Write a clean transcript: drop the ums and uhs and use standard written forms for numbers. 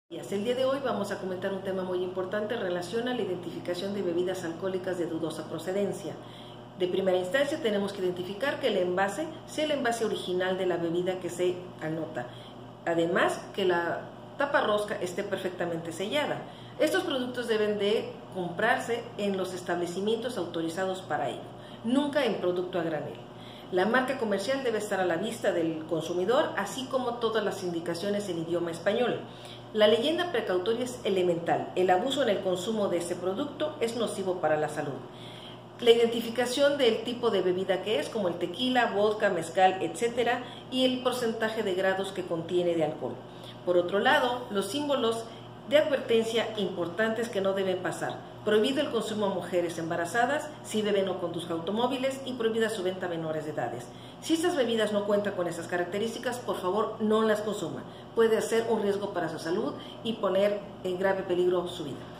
El día de hoy vamos a comentar un tema muy importante en relación a la identificación de bebidas alcohólicas de dudosa procedencia. De primera instancia tenemos que identificar que el envase sea el envase original de la bebida que se anota. Además, que la tapa rosca esté perfectamente sellada. Estos productos deben de comprarse en los establecimientos autorizados para ello, nunca en producto a granel. La marca comercial debe estar a la vista del consumidor, así como todas las indicaciones en idioma español. La leyenda precautoria es elemental. El abuso en el consumo de este producto es nocivo para la salud. La identificación del tipo de bebida que es, como el tequila, vodka, mezcal, etc., y el porcentaje de grados que contiene de alcohol. Por otro lado, los símbolos de advertencia importantes que no deben pasar: prohibido el consumo a mujeres embarazadas, si beben o conduzcan automóviles, y prohibida su venta a menores de edades. Si estas bebidas no cuentan con esas características, por favor no las consuma. Puede ser un riesgo para su salud y poner en grave peligro su vida.